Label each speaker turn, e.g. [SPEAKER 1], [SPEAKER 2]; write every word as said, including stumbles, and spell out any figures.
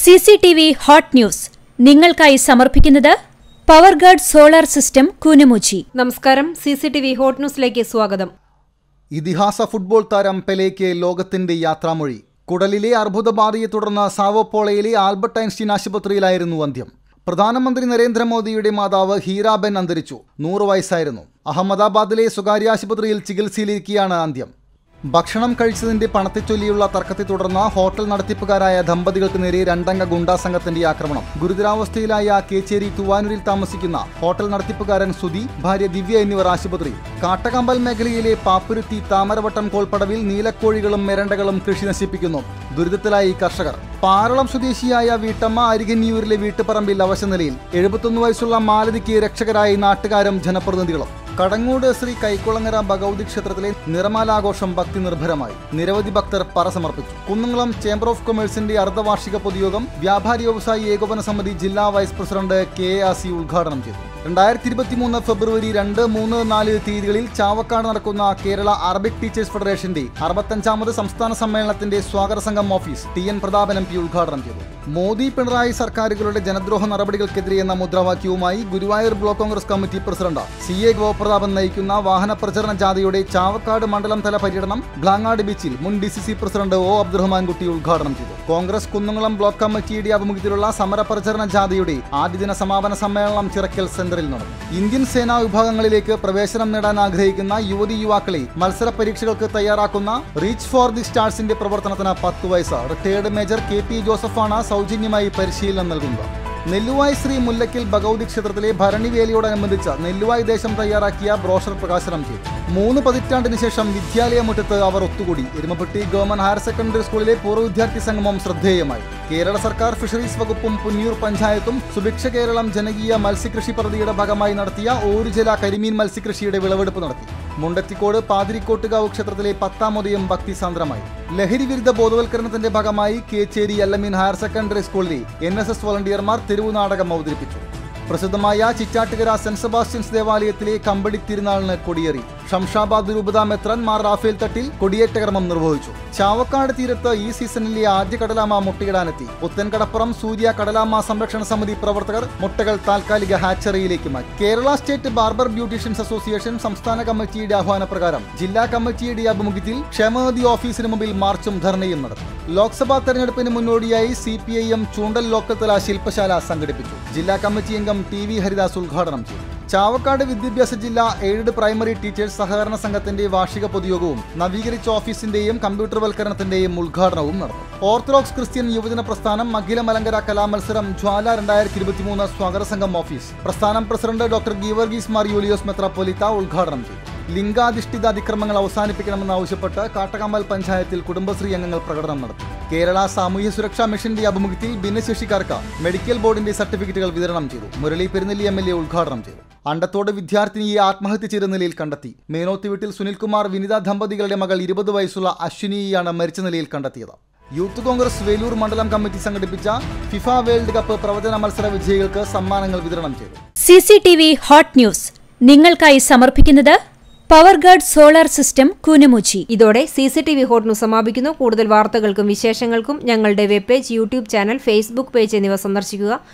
[SPEAKER 1] C C T V hot news നിങ്ങൾക്കായി സമർപ്പിക്കുന്നത് Powerguard solar system Koonamuchi.
[SPEAKER 2] നമസ്കാരം. C C T V hot ന്യൂസിലേക്ക് സ്വാഗതം.
[SPEAKER 3] ഇതിഹാസ ഫുട്ബോൾ താരം പെലെയ്ക്ക് ലോകത്തിന്റെ യാത്രാമൊഴി. കുടലിലെ അർബുദബാധയെ തുടർന്ന് സാവോപോളയിലെ ആൽബർട്ട് ഐൻസ്റ്റീൻ ആശുപത്രിയിലായിരുന്നു അന്ത്യം. പ്രധാനമന്ത്രി നരേന്ദ്രമോദിയുടെ മാതാവ് ഹീരാബെൻ അന്തരിച്ചു. നൂറ് വയസ്സായിരുന്നു. അഹമ്മദാബാദിലെ സ്വകാര്യ ആശുപത്രിയിൽ ചികിത്സയിലിരിക്കെയാണ് അന്ത്യം. ഭക്ഷണം കഴിച്ചതിന്റെ പണത്തെ ചൊല്ലിയുള്ള തർക്കത്തെ തുടർന്ന് ഹോട്ടൽ നടത്തിപ്പുകാരായ ദമ്പതികൾക്ക് നേരെ രണ്ടംഗ ഗുണ്ടാ സംഘത്തിന്റെ ആക്രമണം. ഗുരുതരാവസ്ഥയിലായ കേച്ചേരി തുവാനൂരിൽ താമസിക്കുന്ന ഹോട്ടൽ നടത്തിപ്പുകാരൻ സുധി, ഭാര്യ ദിവ്യ എന്നിവർ ആശുപത്രിയിൽ. കാട്ടകമ്പൽ മേഖലയിലെ പാപ്പുരുത്തി താമരവട്ടം കോൾപ്പടവിൽ നീലക്കോഴികളും മെരണ്ടകളും കൃഷി നശിപ്പിക്കുന്നു. ദുരിതത്തിലായി കർഷകർ. പാറളം സ്വദേശിയായ വീട്ടമ്മ അരികന്നിയൂരിലെ വീട്ടുപറമ്പിൽ അവശനിലയിൽ. എഴുപത്തൊന്ന് വയസ്സുള്ള മാലതിക്ക് രക്ഷകരായി നാട്ടുകാരും ജനപ്രതിനിധികളും. കടങ്ങൂട് ശ്രീ കൈക്കുളങ്ങര ഭഗവതി ക്ഷേത്രത്തിലെ നിറമാലാഘോഷം ഭക്തി നിർഭരമായി. നിരവധി ഭക്തർ പറ സമർപ്പിച്ചു. കുന്നംകുളം ചേംബർ ഓഫ് കൊമേഴ്സിന്റെ അർദ്ധവാർഷിക പൊതുയോഗം വ്യാപാരി വ്യവസായി ഏകോപന സമിതി ജില്ലാ vice president K A Asi ഉദ്ഘാടനം ചെയ്തു. രണ്ടായിരത്തി ഇരുപത്തി മൂന്ന് ഫെബ്രുവരി രണ്ട് മൂന്ന് നാല് തീയതികളിൽ ചാവക്കാട് നടക്കുന്ന കേരള അറബിക് ടീച്ചേഴ്സ് ഫെഡറേഷന്റെ അറുപത്തഞ്ചാമത് സംസ്ഥാന സമ്മേളനത്തിന്റെ സ്വാഗത സംഘം office T N Prathapan M P ഉദ്ഘാടനം ചെയ്തു. മോദി പിണറായി സർക്കാരുകളുടെ ജനദ്രോഹ നടപടികൾക്കെതിരെ എന്ന മുദ്രാവാക്യവുമായി Guruvayur block Congress committee president C A Goprathapan നയിക്കുന്ന വാഹന പ്രചരണ ജാഥയുടെ ചാവക്കാട് മണ്ഡലം തല പര്യടനം ബ്ലാങ്ങാട് ബീച്ചിൽ മുൻ D C C president O Abdurahmankutty ഉദ്ഘാടനം ചെയ്തു. കോൺഗ്രസ് കുന്നംകുളം ബ്ലോക്ക് കമ്മിറ്റിയുടെ ആഭിമുഖ്യത്തിലുള്ള സമര പ്രചരണ ജാഥയുടെ ആദ്യദിന സമാപന സമ്മേളനം ചിറക്കൽ സെന്ററിൽ നടന്നു. ഇന്ത്യൻ സേനാ വിഭാഗങ്ങളിലേക്ക് പ്രവേശനം നേടാൻ ആഗ്രഹിക്കുന്ന യുവതി യുവാക്കളെ മത്സര പരീക്ഷകൾക്ക് തയ്യാറാക്കുന്ന റീച്ച് ഫോർ ദി സ്റ്റാർസിന്റെ പ്രവർത്തനത്തിന് പത്ത് വയസ്സ് റിട്ടയേർഡ് മേജർ കെ പി ജോസഫാണ് സൗജന്യമായി പരിശീലനം നൽകുന്നത്. നെല്ലുവായ് ശ്രീ മുല്ലയ്ക്കൽ ഭഗവതി ക്ഷേത്രത്തിലെ ഭരണിവേലിയോടനുബന്ധിച്ച് നെല്ലുവായ് ദേശം തയ്യാറാക്കിയ ബ്രോഷർ പ്രകാശനം ചെയ്തു. മൂന്ന് പതിറ്റാണ്ടിന് ശേഷം വിദ്യാലയമുറ്റത്ത് അവർ ഒത്തുകൂടി. എരുമപ്പെട്ടി ഗവൺമെന്റ് ഹയർ സെക്കൻഡറി സ്കൂളിലെ പൂർവ്വ വിദ്യാർത്ഥി സംഗമം ശ്രദ്ധേയമായി. കേരള സർക്കാർ ഫിഷറീസ് വകുപ്പും പുന്നിയൂർ പഞ്ചായത്തും സുഭിക്ഷ കേരളം ജനകീയ മത്സ്യകൃഷി പദ്ധതിയുടെ ഭാഗമായി നടത്തിയ ഓരുജല കരിമീൻ മത്സ്യകൃഷിയുടെ വിളവെടുപ്പ് നടത്തി. മുണ്ടത്തിക്കോട് പാതിരിക്കോട്ടുകാവ് ക്ഷേത്രത്തിലെ പത്താമോദയം ഭക്തിസാന്ദ്രമായി. ലഹരി വിരുദ്ധ ബോധവൽക്കരണത്തിന്റെ ഭാഗമായി കേച്ചേരി അല്ലമീൻ ഹയർ സെക്കൻഡറി സ്കൂളിലെ എൻ എസ് എസ് വോളണ്ടിയർമാർ തെരുവു നാടകം അവതരിപ്പിച്ചു. പ്രസിദ്ധമായ ചിറ്റാട്ടുകര സെന്റ് സെബാസ്റ്റ്യൻസ് ദേവാലയത്തിലെ കമ്പടി തിരുനാളിന് കൊടിയേറി. ഷംഷാബാദ് രൂപതാ മെത്രാൻ മാർ റാഫേൽ തട്ടിൽ കൊടിയേറ്റ കർമ്മം നിർവഹിച്ചു. ചാവക്കാട് തീരത്ത് ഈ സീസണിലെ ആദ്യ കടലാമ മുട്ടയിടാനെത്തി. പുത്തൻകടപ്പുറം സൂര്യ കടലാമ സംരക്ഷണ സമിതി പ്രവർത്തകർ മുട്ടകൾ താൽക്കാലിക ഹാച്ചറിയിലേക്ക് മാറ്റി. Kerala state barber beauticians association സംസ്ഥാന കമ്മിറ്റിയുടെ ആഹ്വാനപ്രകാരം ജില്ലാ കമ്മിറ്റിയുടെ ആഭിമുഖ്യത്തിൽ ക്ഷേമനിധി ഓഫീസിന് മുമ്പിൽ മാർച്ചും ധർണയും നടത്തി. ലോക്സഭാ തെരഞ്ഞെടുപ്പിന് മുന്നോടിയായി C P I M Choondal local തല ശില്പശാല സംഘടിപ്പിച്ചു. ജില്ലാ കമ്മിറ്റി അംഗം ടി വി ഹരിദാസ് ഉദ്ഘാടനം ചെയ്തു. ചാവക്കാട് വിദ്യാഭ്യാസ ജില്ലാ എയ്ഡഡ് പ്രൈമറി ടീച്ചേഴ്സ് സഹകരണ സംഘത്തിന്റെ വാർഷിക പൊതുയോഗവും നവീകരിച്ച ഓഫീസിന്റെയും കമ്പ്യൂട്ടർവൽക്കരണത്തിന്റെയും ഉദ്ഘാടനവും നടന്നു. ഓർത്തഡോക്സ് ക്രിസ്ത്യൻ യുവജന പ്രസ്ഥാനം അഖില മലങ്കര കലാമത്സരം ജ്വാല രണ്ടായിരത്തി ഇരുപത്തിമൂന്ന് സ്വാഗത സംഘം ഓഫീസ് പ്രസ്ഥാനം പ്രസിഡന്റ് ഡോക്ടർ ഗീവർഗീസ് മാർ യൂലിയോസ് മെത്രാപ്പൊലീത്ത ഉദ്ഘാടനം ചെയ്തു. ലിംഗാധിഷ്ഠിത അതിക്രമങ്ങൾ അവസാനിപ്പിക്കണമെന്നാവശ്യപ്പെട്ട് കാട്ടകമ്പൽ പഞ്ചായത്തിൽ കുടുംബശ്രീ അംഗങ്ങൾ പ്രകടനം നടത്തി. കേരള സാമൂഹ്യ സുരക്ഷാ മിഷന്റെ ആഭിമുഖ്യത്തിൽ ഭിന്നശേഷിക്കാർക്ക് മെഡിക്കൽ ബോർഡിന്റെ സർട്ടിഫിക്കറ്റുകൾ വിതരണം ചെയ്തു. Murali Perunnelly M L A ഉദ്ഘാടനം ചെയ്തു. അണ്ടത്തോട് വിദ്യാർത്ഥിനിയെ ആത്മഹത്യ ചെയ്ത നിലയിൽ കണ്ടെത്തി. മേനോത്തി വീട്ടിൽ സുനിൽകുമാർ വിനിത ദമ്പതികളുടെ മകൾ ഇരുപത് വയസ്സുള്ള അശ്വിനിയെയാണ് മരിച്ച നിലയിൽ കണ്ടെത്തിയത്. യൂത്ത് കോൺഗ്രസ് വേലൂർ മണ്ഡലം കമ്മിറ്റി സംഘടിപ്പിച്ച ഫിഫ വേൾഡ് കപ്പ് പ്രവചന മത്സര വിജയികൾക്ക് സമ്മാനങ്ങൾ വിതരണം ചെയ്തു.
[SPEAKER 1] C C T V hot news നിങ്ങൾക്കായി സമർപ്പിക്കുന്നത് പവർഗാർഡ് സോളാർ സിസ്റ്റം കൂനമുച്ചി.
[SPEAKER 2] ഇതോടെ C C T V hot news സമാപിക്കുന്നു. കൂടുതൽ വാർത്തകൾക്കും വിശേഷങ്ങൾക്കും ഞങ്ങളുടെ web page, YouTube channel, Facebook page എന്നിവ സന്ദർശിക്കുക.